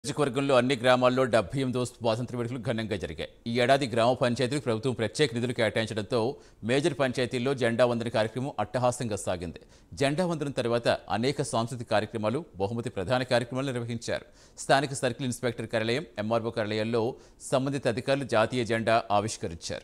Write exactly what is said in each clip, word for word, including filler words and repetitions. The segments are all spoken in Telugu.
నియోజకవర్గంలో అన్ని గ్రామాల్లో డెబ్బై ఎనిమిదో స్వాతంత్ర్య వేడుకలు ఘనంగా జరిగాయి. ఈ ఏడాది గ్రామ పంచాయతీలకు ప్రభుత్వం ప్రత్యేక నిధులు కేటాయించడంతో మేజర్ పంచాయతీల్లో జెండా వందన కార్యక్రమం అట్టహాసంగా సాగింది. జెండా వందనం తర్వాత అనేక సాంస్కృతిక కార్యక్రమాలు, బహుమతి ప్రధాన కార్యక్రమాలు నిర్వహించారు. స్థానిక సర్కిల్ ఇన్స్పెక్టర్ కార్యాలయం, ఎంఆర్ఓ కార్యాలయాల్లో సంబంధిత అధికారులు జాతీయ జెండా ఆవిష్కరించారు.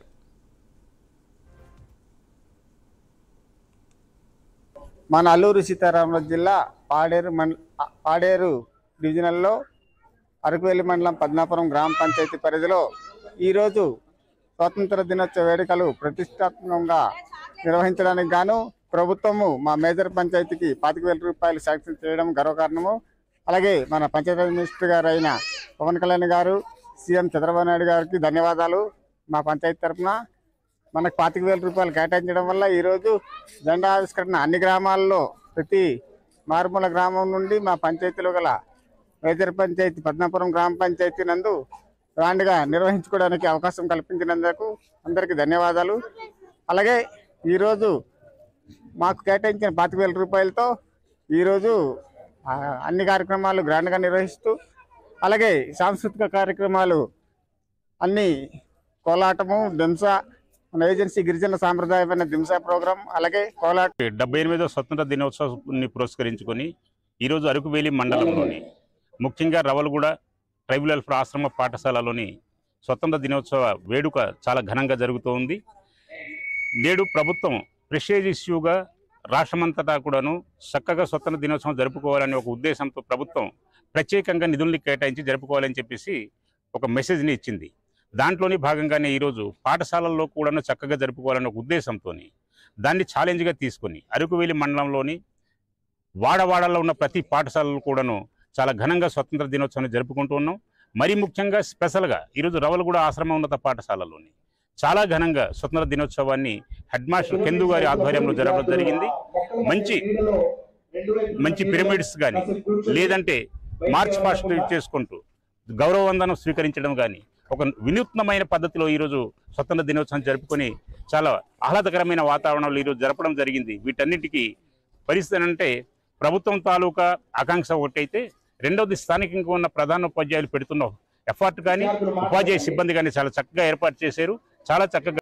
మన అల్లూరు సీతారామరాజు జిల్లా పాడేరు మండ పాడేరు డివిజనల్లో అరకువేలి మండలం పద్మాపురం గ్రామ పంచాయతీ పరిధిలో ఈరోజు స్వాతంత్ర దినోత్సవ వేడుకలు ప్రతిష్టాత్మకంగా నిర్వహించడానికి గాను ప్రభుత్వము మా మేజర్ పంచాయతీకి పాతిక వేల రూపాయలు శాంక్షన్ చేయడం గర్వకారణము. అలాగే మన పంచాయతీ మినిస్టర్ గారు అయిన పవన్ కళ్యాణ్ గారు, సీఎం చంద్రబాబు నాయుడు గారికి ధన్యవాదాలు. మా పంచాయతీ తరఫున మనకు పాతిక వేల రూపాయలు కేటాయించడం వల్ల ఈరోజు జెండా ఆవిష్కరణ అన్ని గ్రామాల్లో, ప్రతి మారుమూల గ్రామం నుండి మా పంచాయతీలో గల మేజర్ పంచాయతీ పద్మాపురం గ్రామ పంచాయతీ నందు గ్రాండ్గా నిర్వహించుకోవడానికి అవకాశం కల్పించినందుకు అందరికీ ధన్యవాదాలు. అలాగే ఈరోజు మాకు కేటాయించిన పాతిక వేల రూపాయలతో ఈరోజు అన్ని కార్యక్రమాలు గ్రాండ్గా నిర్వహిస్తూ, అలాగే సాంస్కృతిక కార్యక్రమాలు అన్ని కోలాటము, దింస, మన ఏజెన్సీ గిరిజన సాంప్రదాయమైన దింస ప్రోగ్రాం, అలాగే కోలాట డెబ్బై ఎనిమిదో స్వతంత్ర దినోత్సవాన్ని పురస్కరించుకొని ఈరోజు అరకువేలి మండలంలోని ముఖ్యంగా రవలగూడ ట్రైబల్ వెల్ఫేర్ ఆశ్రమ పాఠశాలలోని స్వతంత్ర దినోత్సవ వేడుక చాలా ఘనంగా జరుగుతూ ఉంది. నేడు ప్రభుత్వం ప్రెస్టేజ్ ఇష్యూగా రాష్ట్రమంతటా కూడాను చక్కగా స్వతంత్ర దినోత్సవం జరుపుకోవాలనే ఒక ఉద్దేశంతో ప్రభుత్వం ప్రత్యేకంగా నిధుల్ని కేటాయించి జరుపుకోవాలని చెప్పేసి ఒక మెసేజ్ని ఇచ్చింది. దాంట్లోని భాగంగానే ఈరోజు పాఠశాలల్లో కూడా చక్కగా జరుపుకోవాలనే ఒక ఉద్దేశంతో దాన్ని ఛాలెంజ్గా తీసుకొని అరకువేలి మండలంలోని వాడవాడల్లో ఉన్న ప్రతి పాఠశాలలు కూడాను చాలా ఘనంగా స్వతంత్ర దినోత్సవాన్ని జరుపుకుంటూ ఉన్నాం. మరీ ముఖ్యంగా స్పెషల్గా ఈరోజు రవలగూడ ఆశ్రమ ఉన్నత పాఠశాలలోని చాలా ఘనంగా స్వతంత్ర దినోత్సవాన్ని హెడ్ మాస్టర్ కెందు గారి ఆధ్వర్యంలో జరగడం జరిగింది. మంచి మంచి పిరమిడ్స్ కానీ, లేదంటే మార్చ్ పాస్ట్ చేసుకుంటూ గౌరవ వందనం స్వీకరించడం కానీ ఒక వినూత్నమైన పద్ధతిలో ఈరోజు స్వతంత్ర దినోత్సవం జరుపుకొని చాలా ఆహ్లాదకరమైన వాతావరణంలో ఈరోజు జరపడం జరిగింది. వీటన్నిటికీ పరిస్థితి అంటే ప్రభుత్వం తాలూకా ఆకాంక్ష ఒకటైతే, రెండవది స్థానికంగా ఉన్న ప్రధాన ఉపాధ్యాయులు పెడుతున్న ఎఫర్ట్ కానీ, ఉపాధ్యాయ సిబ్బంది కానీ చాలా చక్కగా ఏర్పాటు చేశారు. చాలా చక్కగా